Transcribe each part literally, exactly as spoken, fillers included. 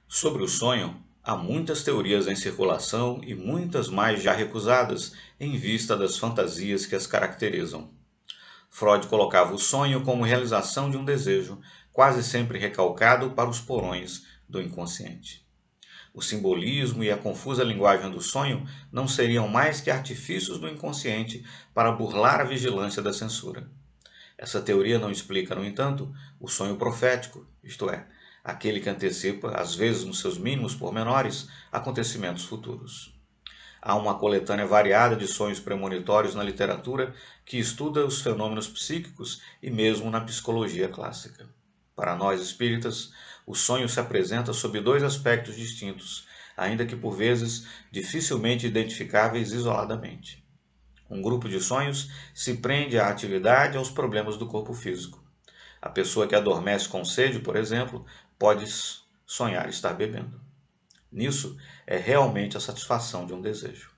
Sobre o sonho, há muitas teorias em circulação e muitas mais já recusadas em vista das fantasias que as caracterizam. Freud colocava o sonho como realização de um desejo, quase sempre recalcado para os porões do inconsciente. O simbolismo e a confusa linguagem do sonho não seriam mais que artifícios do inconsciente para burlar a vigilância da censura. Essa teoria não explica, no entanto, o sonho profético, isto é, aquele que antecipa, às vezes nos seus mínimos pormenores, acontecimentos futuros. Há uma coletânea variada de sonhos premonitórios na literatura que estuda os fenômenos psíquicos e mesmo na psicologia clássica. Para nós espíritas, o sonho se apresenta sob dois aspectos distintos, ainda que por vezes dificilmente identificáveis isoladamente. Um grupo de sonhos se prende à atividade e aos problemas do corpo físico. A pessoa que adormece com sede, por exemplo, pode sonhar estar bebendo. Nisso é realmente a satisfação de um desejo.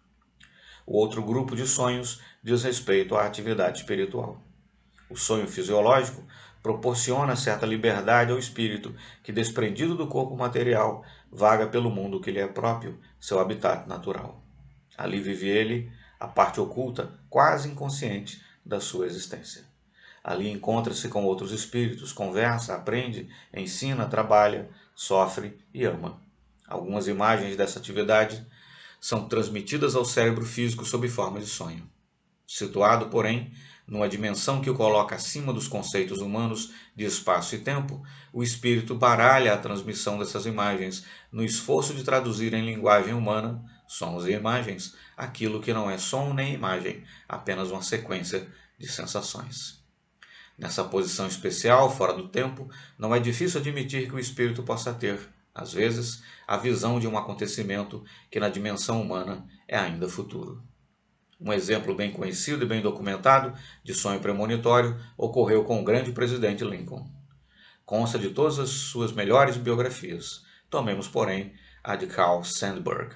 O outro grupo de sonhos diz respeito à atividade espiritual. O sonho fisiológico proporciona certa liberdade ao espírito que, desprendido do corpo material, vaga pelo mundo que lhe é próprio, seu habitat natural. Ali vive ele, a parte oculta, quase inconsciente, da sua existência. Ali encontra-se com outros espíritos, conversa, aprende, ensina, trabalha, sofre e ama. Algumas imagens dessa atividade são transmitidas ao cérebro físico sob forma de sonho. Situado, porém, numa dimensão que o coloca acima dos conceitos humanos de espaço e tempo, o espírito baralha a transmissão dessas imagens no esforço de traduzir em linguagem humana, sons e imagens, aquilo que não é som nem imagem, apenas uma sequência de sensações. Nessa posição especial, fora do tempo, não é difícil admitir que o espírito possa ter, às vezes, a visão de um acontecimento que na dimensão humana é ainda futuro. Um exemplo bem conhecido e bem documentado de sonho premonitório ocorreu com o grande presidente Lincoln. Consta de todas as suas melhores biografias. Tomemos, porém, a de Carl Sandburg.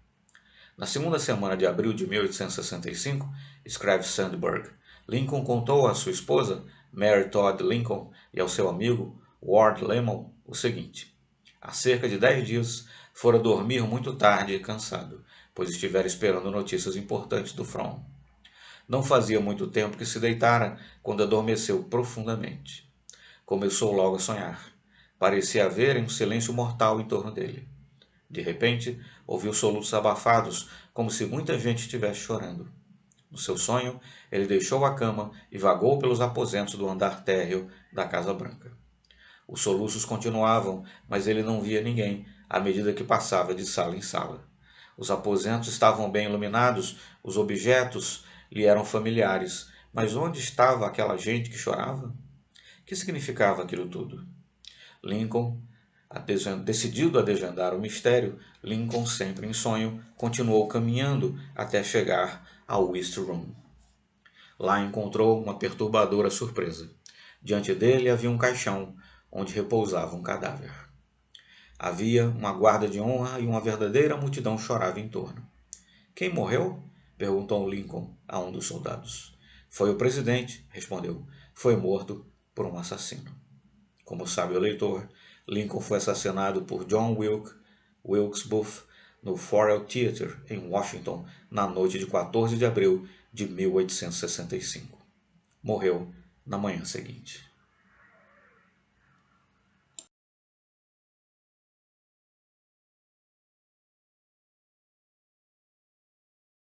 Na segunda semana de abril de mil oitocentos e sessenta e cinco, escreve Sandburg, Lincoln contou à sua esposa, Mary Todd Lincoln, e ao seu amigo, Ward Lemon, o seguinte: há cerca de dez dias fora dormir muito tarde e cansado, pois estivera esperando notícias importantes do front. Não fazia muito tempo que se deitara, quando adormeceu profundamente. Começou logo a sonhar. Parecia haver um silêncio mortal em torno dele. De repente, ouviu soluços abafados, como se muita gente estivesse chorando. No seu sonho, ele deixou a cama e vagou pelos aposentos do andar térreo da Casa Branca. Os soluços continuavam, mas ele não via ninguém à medida que passava de sala em sala. Os aposentos estavam bem iluminados, os objetos lhe eram familiares, mas onde estava aquela gente que chorava? O que significava aquilo tudo? Lincoln, decidido a desvendar o mistério, Lincoln, sempre em sonho, continuou caminhando até chegar ao West Room. Lá encontrou uma perturbadora surpresa. Diante dele havia um caixão, onde repousava um cadáver. Havia uma guarda de honra e uma verdadeira multidão chorava em torno. Quem morreu? Perguntou Lincoln a um dos soldados. Foi o presidente, respondeu. Foi morto por um assassino. Como sabe o leitor, Lincoln foi assassinado por John Wilkes, Wilkes Booth no Forrell Theatre, em Washington, na noite de quatorze de abril de mil oitocentos e sessenta e cinco. Morreu na manhã seguinte.